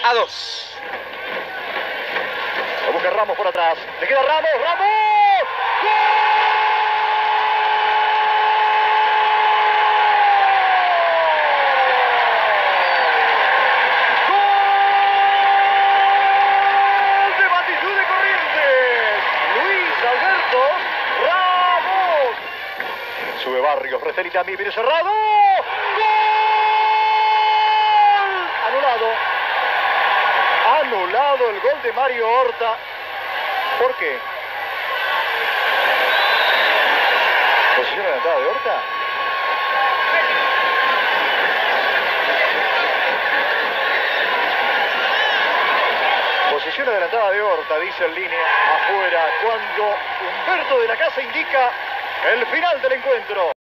3-2. Lo busca Ramos por atrás. Le queda Ramos. ¡Ramos! ¡Gol! ¡Gol de Batitud de Corrientes! Luis Alberto Ramos. Sube Barrios. Recelita a mí. Viene cerrado. ¡Gol! Anulado. Anulado el gol de Mario Horta. ¿Por qué? ¿Posición adelantada de Horta? Posición adelantada de Horta, dice en línea afuera, cuando Humberto de la Casa indica el final del encuentro.